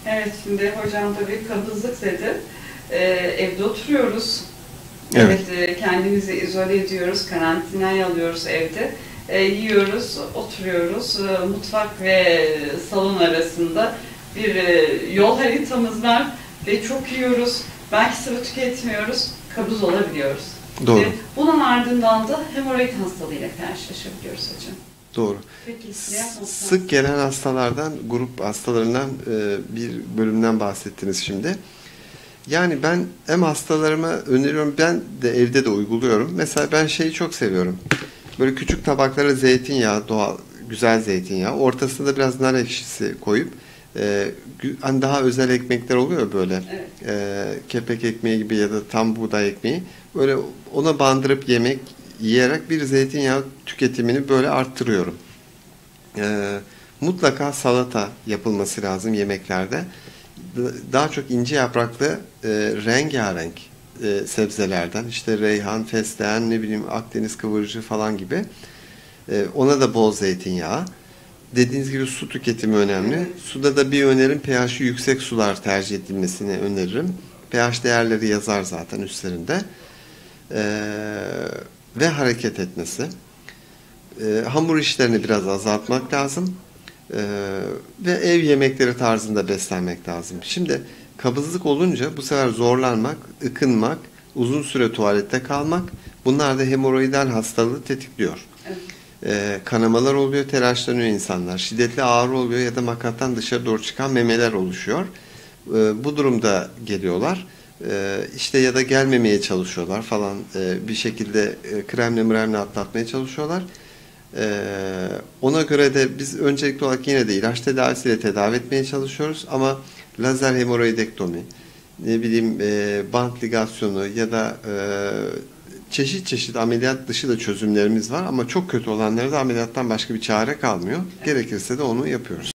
Evet, şimdi hocam tabii kabızlık dedi. Evde oturuyoruz. Evet, Evet, kendimizi izole ediyoruz, karantinaya alıyoruz evde. Yiyoruz, oturuyoruz. Mutfak ve salon arasında bir yol haritamız var ve çok yiyoruz. Belki sıvı tüketmiyoruz, kabız olabiliyoruz. Ve doğru, bunun ardından da hemoroid hastalığıyla karşılaşabiliyoruz hocam. doğru. Peki, ne yapmak Sık lazım? gelen hastalardan, grup hastalarından bir bölümden bahsettiniz şimdi. Yani ben hem hastalarıma öneriyorum, ben de evde de uyguluyorum. Mesela ben şeyi çok seviyorum. Böyle küçük tabaklara zeytinyağı, doğal, güzel zeytinyağı. Ortasına da biraz nar ekşisi koyup, hani daha özel ekmekler oluyor böyle. Evet. Kepek ekmeği gibi ya da tam buğday ekmeği. Böyle ona bandırıp yiyerek bir zeytinyağı tüketimini böyle arttırıyorum. Ee, Mutlaka salata yapılması lazım yemeklerde. Daha çok ince yapraklı, rengarenk sebzelerden, işte reyhan, fesleğen, ne bileyim Akdeniz kıvırcığı falan gibi. Ona da bol zeytinyağı. Dediğiniz gibi su tüketimi önemli. Evet. Suda da bir önerim, pH'i yüksek sular tercih edilmesini öneririm. pH değerleri yazar zaten üstlerinde. Ve hareket etmesi. Hamur işlerini biraz azaltmak lazım. Ee, Ve ev yemekleri tarzında beslenmek lazım. Şimdi kabızlık olunca bu sefer zorlanmak, ıkınmak, uzun süre tuvalette kalmak, bunlar da hemoroidal hastalığı tetikliyor. Evet. Kanamalar oluyor, telaşlanıyor insanlar. Şiddetli ağrı oluyor ya da makattan dışarı doğru çıkan memeler oluşuyor. Bu durumda geliyorlar. İşte ya da gelmemeye çalışıyorlar falan. Bir şekilde kremle mremle atlatmaya çalışıyorlar. Ona göre de biz öncelikli olarak yine de ilaç tedavisiyle tedavi etmeye çalışıyoruz ama lazer hemoroidektomi, ne bileyim bant ligasyonu ya da çeşit çeşit ameliyat dışı da çözümlerimiz var ama çok kötü olanlara da ameliyattan başka bir çare kalmıyor. Gerekirse de onu yapıyoruz.